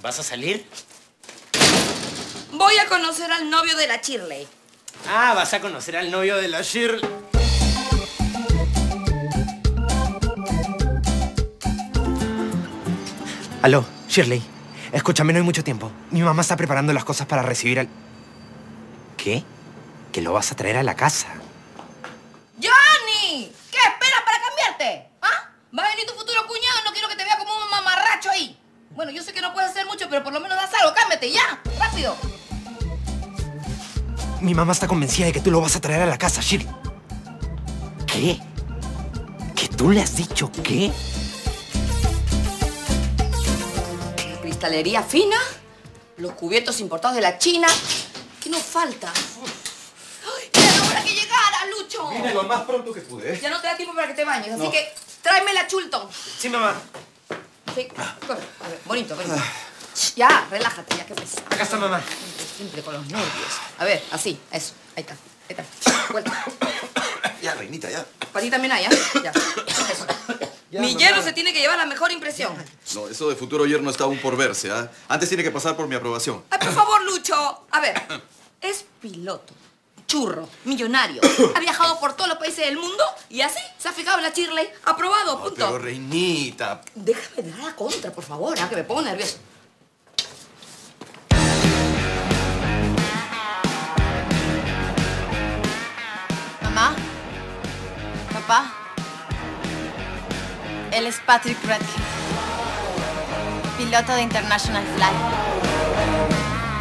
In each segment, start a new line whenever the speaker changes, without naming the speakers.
¿Vas a salir?
Voy a conocer al novio de la Shirley.
Ah, vas a conocer al novio de la Shirley. Aló, Shirley. Escúchame, no hay mucho tiempo. Mi mamá está preparando las cosas para recibir al... ¿Qué? ¿Que lo vas a traer a la casa?
¡Johnny! ¿Qué esperas para cambiarte? ¿Ah? Va a venir tu futuro cuñado y no quiero que te vea como un mamarracho ahí. Bueno, yo sé que no puedes hacer mucho, pero por lo menos das algo. Cámbiate, ya. Rápido.
Mi mamá está convencida de que tú lo vas a traer a la casa, Shirley. ¿Qué? ¿Que tú le has dicho qué?
Cristalería fina, los cubiertos importados de la China. ¿Qué nos falta? ¡Ay, era la hora que llegara, Lucho!
Vine lo más pronto que pude.
Ya no te da tiempo para que te bañes, así
No.
que tráeme la Chulton.
Sí, mamá.
Sí, corre. A ver, bonito, bonito. Ya, relájate, ya que pesa.
Acá está mamá.
Siempre con los nervios. A ver, así, eso. Ahí está, ahí está. Vuelta.
Ya, reinita, ya.
Para ti también hay, ¿eh? Ya. Eso.
Ya,
Mi
mamá.
yerno se tiene que llevar la mejor impresión.
No, eso de futuro yerno está aún por verse, ¿ah? Antes tiene que pasar por mi aprobación.
Ay, por favor, Lucho. A ver, es piloto, churro, millonario. Ha viajado por todos los países del mundo y así se ha fijado en la Shirley. Aprobado,
No,
punto.
pero reinita.
Déjame dar la contra, por favor, que me pongo nervioso.
Mamá, papá, él es Patrick Redknapp, piloto de International Flight.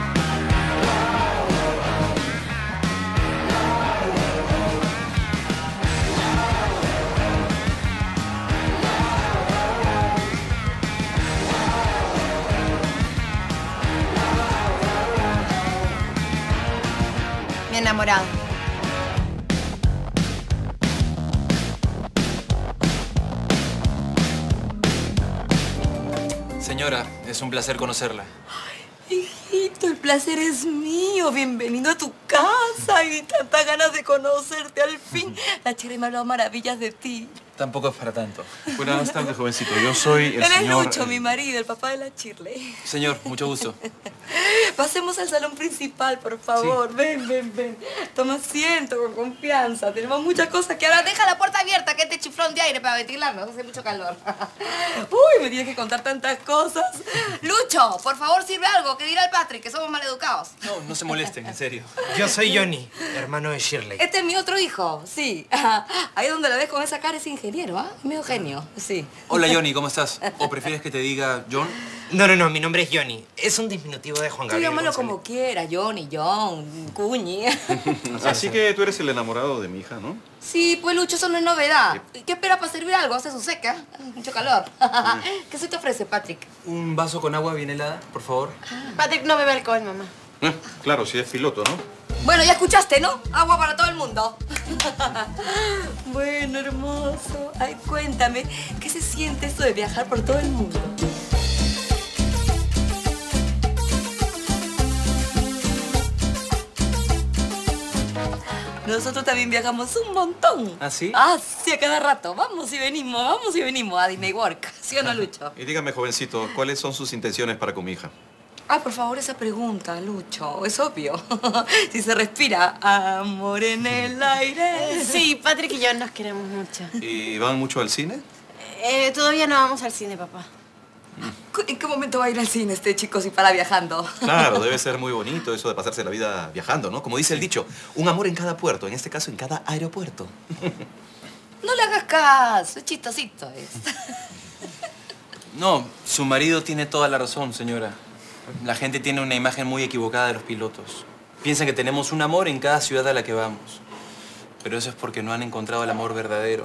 Mi enamorado.
Señora, es un placer conocerla.
Hijito, el placer es mío. Bienvenido a tu casa. Y tantas ganas de conocerte al fin. La Shirley me ha hablado maravillas de ti.
Tampoco es para tanto.
Buenas tardes, jovencito. Yo soy el
Él es
señor...
Lucho, mi marido, el papá de la Shirley.
Señor, mucho gusto.
Pasemos al salón principal, por favor. Sí. Ven, ven, ven. Toma asiento con confianza. Tenemos muchas cosas que ahora... Deja la puerta abierta, que este chiflón de aire para ventilarnos. Hace mucho calor. Uy, me tienes que contar tantas cosas. Lucho, por favor, sirve algo. Que dirá el Patrick, que somos maleducados.
No, no se molesten, en serio.
Yo soy Johnny, hermano de Shirley.
Este es mi otro hijo, sí. Ahí donde lo ves con esa cara es ingeniero, ¿ah? Es medio genio, sí.
Hola, Johnny, ¿cómo estás? ¿O prefieres que te diga John?
No, mi nombre es Johnny. Es un diminutivo de Juan
Tú
Gabriel
llámalo
González.
como quieras, Johnny, John, Cuñi.
Así que tú eres el enamorado de mi hija, ¿no?
Sí, pues Lucho, eso no es novedad. ¿Qué espera para servir algo? Hace su seca. Mucho calor. ¿Qué se te ofrece, Patrick?
¿Un vaso con agua bien helada, por favor?
Patrick no bebe alcohol, mamá.
Claro, si es piloto, ¿no?
Bueno, ya escuchaste, ¿no? Agua para todo el mundo. Bueno, hermoso. Ay, cuéntame, ¿qué se siente esto de viajar por todo el mundo? Nosotros también viajamos un montón.
¿Ah, sí?
Ah, sí, a cada rato. Vamos y venimos a Disney World. ¿Sí o no, Lucho?
Y dígame, jovencito, ¿cuáles son sus intenciones para con mi hija?
Ah, por favor, esa pregunta, Lucho. Es obvio. Si se respira amor en el aire.
Sí, Patrick y yo nos queremos mucho.
¿Y van mucho al cine?
Todavía no vamos al cine, papá.
¿En qué momento va a ir al cine este chico si para viajando?
Claro, debe ser muy bonito eso de pasarse la vida viajando, ¿no? Como dice el dicho, un amor en cada puerto, en este caso en cada aeropuerto.
No le hagas caso, es chistosito.
No, su marido tiene toda la razón, señora. La gente tiene una imagen muy equivocada de los pilotos. Piensan que tenemos un amor en cada ciudad a la que vamos. Pero eso es porque no han encontrado el amor verdadero.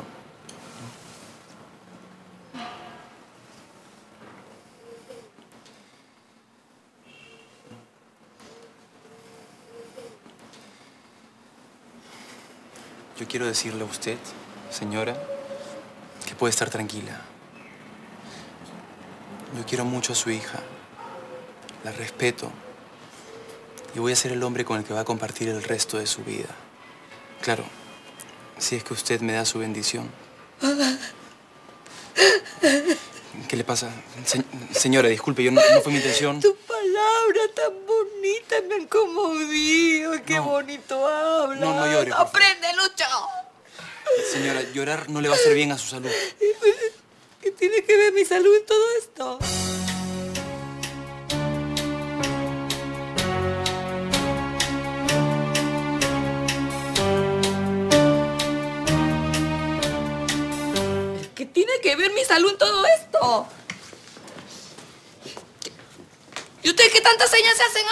Yo quiero decirle a usted, señora, que puede estar tranquila. Yo quiero mucho a su hija. La respeto. Y voy a ser el hombre con el que va a compartir el resto de su vida. Claro, si es que usted me da su bendición. ¿Qué le pasa? Señora, disculpe, no fue mi intención.
Tus palabras tan bonitas me han conmovido. Qué bonito hablas.
No llore.
¡Aprende, Lucho!
Señora, llorar no le va a hacer bien a su salud.
¿Qué tiene que ver mi salud en todo esto? ¿Qué tiene que ver mi salud en todo esto? ¿Y ustedes qué tantas señas se hacen,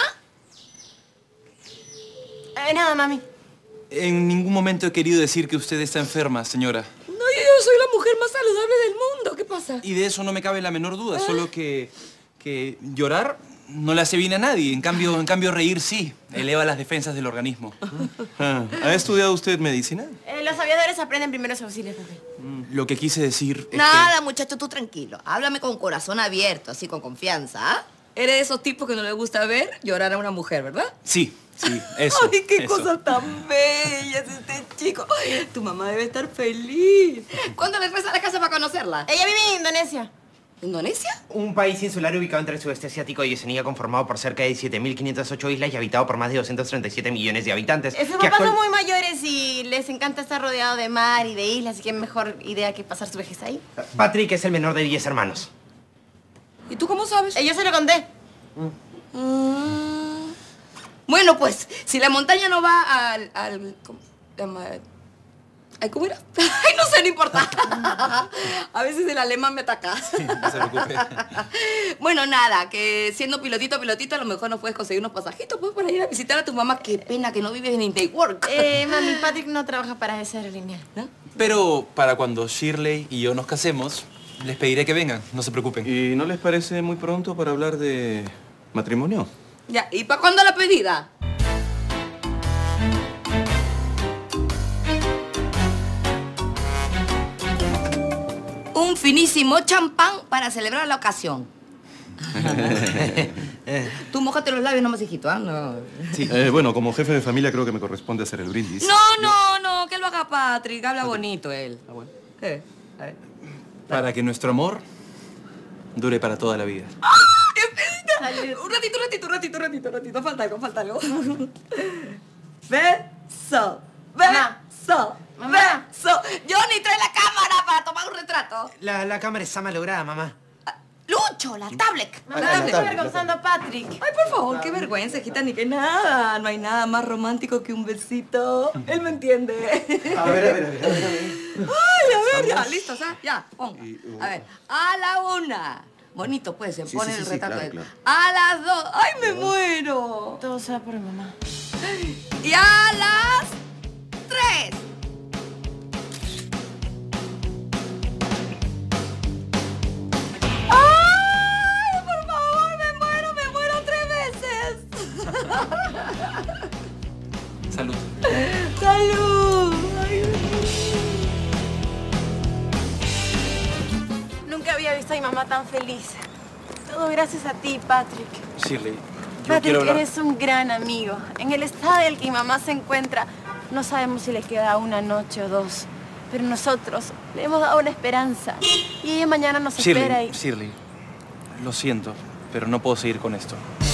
Nada, mami.
En ningún momento he querido decir que usted está enferma, señora.
No, yo soy la mujer más saludable del mundo. ¿Qué pasa?
Y de eso no me cabe la menor duda, solo que llorar no le hace bien a nadie. En cambio reír sí, eleva las defensas del organismo.
¿Ha estudiado usted medicina?
Los aviadores aprenden primeros auxilios, papi.
Lo que quise decir es
Nada, muchacho, tú tranquilo. Háblame con corazón abierto, así con confianza, ¿ah? Eres de esos tipos que no les gusta ver llorar a una mujer, ¿verdad?
Sí, eso.
¡Ay, qué
eso.
cosa tan bella es este chico! Tu mamá debe estar feliz. ¿Cuándo le traes a la casa para conocerla?
Ella vive en Indonesia.
¿Indonesia?
Un país insular ubicado entre el sudeste asiático y Oceanía, conformado por cerca de 7.508 islas y habitado por más de 237 millones de habitantes.
Sus papás son muy mayores y les encanta estar rodeado de mar y de islas, así que mejor idea que pasar su vejez ahí.
Patrick es el menor de 10 hermanos.
¿Y tú cómo sabes?
Yo se lo conté.
Bueno, pues, si la montaña no va ¿cómo era? Ay, no sé, no importa. A veces el alemán me ataca.
Sí, no se preocupe.
Bueno, nada, que siendo pilotito, a lo mejor nos puedes conseguir unos pasajitos pues, para ir a visitar a tu mamá. Qué pena que no vives en Intake-Work.
Mami, Patrick no trabaja para esa aerolínea.
¿No?
Pero para cuando Shirley y yo nos casemos, les pediré que vengan, no se preocupen.
¿Y no les parece muy pronto para hablar de matrimonio?
Ya, ¿y para cuándo la pedida? Un finísimo champán para celebrar la ocasión. Tú mójate los labios nomás, hijito, ¿ah? No.
Sí. Bueno, como jefe de familia creo que me corresponde hacer el brindis.
No, que lo haga Patrick, habla bonito él.
Ah, bueno.
¿Qué? A ver.
Para que nuestro amor dure para toda la vida.
Salud. Un ratito. Falta algo. Beso.
Mamá.
Johnny, trae la cámara para tomar un retrato.
La cámara está malograda, mamá.
Lucho, la tablet.
Mamá,
La
me
tablet.
está avergonzando a Patrick.
Ay, por favor, qué vergüenza, hijita, ni que nada. No hay nada más romántico que un besito. Él me entiende.
A ver.
Ay, a ver, ya, listo, ya, ponga. A ver, a la una. Bonito, pues, se pone el retrato.
claro, claro.
A las dos. ¡Ay, me muero!
Todo sea por mi mamá.
Y a las tres. ¡Ay, por favor, me muero 3 veces!
Salud.
¡Salud! Ay,
Nunca había visto a mi mamá tan feliz. Todo gracias a ti, Patrick.
Shirley, yo
Patrick,
quiero hablar...
eres un gran amigo. En el estado en el que mi mamá se encuentra, no sabemos si le queda una noche o dos. Pero nosotros le hemos dado una esperanza. Y ella mañana nos espera y...
Shirley, lo siento, pero no puedo seguir con esto.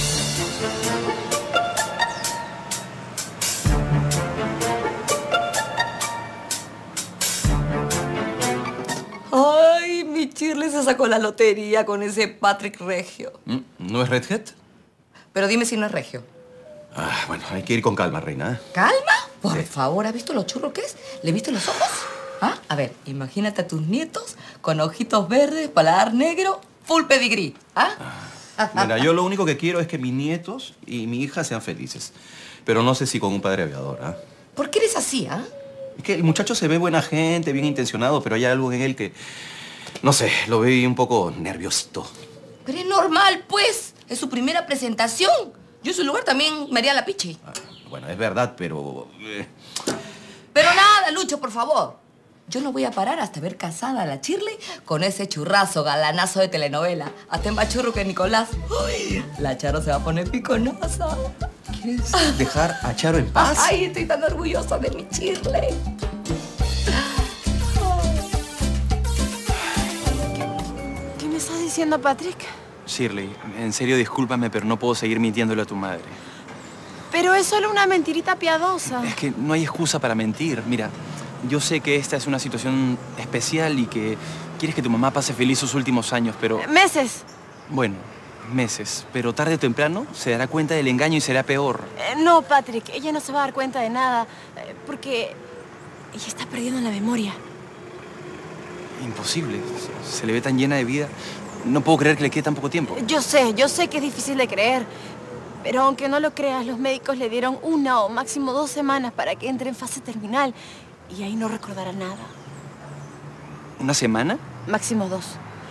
Ay, mi Shirley se sacó la lotería con ese Patrick regio.
¿No es Redhead?
Pero dime si no es regio.
Ah, bueno, hay que ir con calma, reina.
¿Calma? Por favor, ¿has visto lo churro que es? ¿Le viste los ojos? ¿Ah? A ver, imagínate a tus nietos con ojitos verdes, paladar negro, full pedigrí. ¿Ah?
Mira, yo lo único que quiero es que mis nietos y mi hija sean felices. Pero no sé si con un padre aviador, ¿ah?
¿Por qué eres así, ah?
Es que el muchacho se ve buena gente, bien intencionado, pero hay algo en él que... No sé, lo veo un poco nerviosito.
Pero es normal, pues. Es su primera presentación. Yo en su lugar también me haría la pichi.
Ah, bueno, es verdad, pero...
Pero nada, Lucho, por favor. Yo no voy a parar hasta ver casada a la Shirley con ese churrazo galanazo de telenovela. Hasta en más churro que Nicolás. Uy, la Charo se va a poner piconosa.
¿Quieres dejar a Charo en paz?
Ay, estoy tan orgullosa de mi Shirley.
¿Qué me diciendo, Patrick?
Shirley, en serio discúlpame, pero no puedo seguir mintiéndole a tu madre.
Pero es solo una mentirita piadosa.
Es que no hay excusa para mentir. Mira, yo sé que esta es una situación especial y que quieres que tu mamá pase feliz sus últimos años, pero...
Meses.
Bueno, meses. Pero tarde o temprano se dará cuenta del engaño y será peor.
No, Patrick, ella no se va a dar cuenta de nada, porque ella está perdiendo la memoria.
Imposible. Se le ve tan llena de vida. No puedo creer que le quede tan poco tiempo.
Yo sé que es difícil de creer. Pero aunque no lo creas, los médicos le dieron 1 o máximo 2 semanas para que entre en fase terminal. Y ahí no recordará nada.
¿Una semana?
Máximo 2.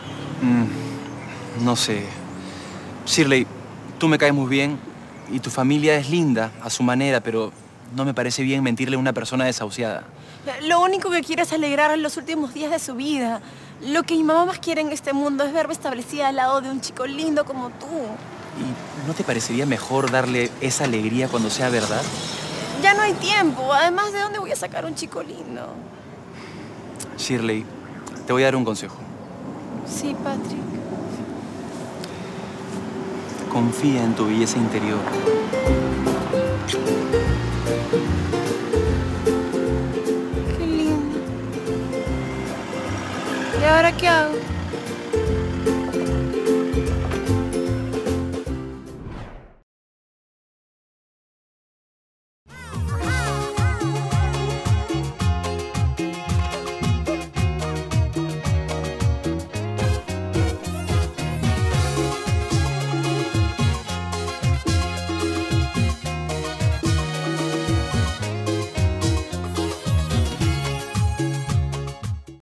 No sé. Shirley, tú me caes muy bien y tu familia es linda a su manera, pero no me parece bien mentirle a una persona desahuciada.
Lo único que quiero es alegrar los últimos días de su vida. Lo que mi mamá más quiere en este mundo es verme establecida al lado de un chico lindo como tú.
¿Y no te parecería mejor darle esa alegría cuando sea verdad?
Ya no hay tiempo. Además, ¿de dónde voy a sacar un chico lindo?
Shirley, te voy a dar un consejo.
Sí, Patrick.
Confía en tu belleza interior.
Qué lindo. ¿Y ahora qué hago?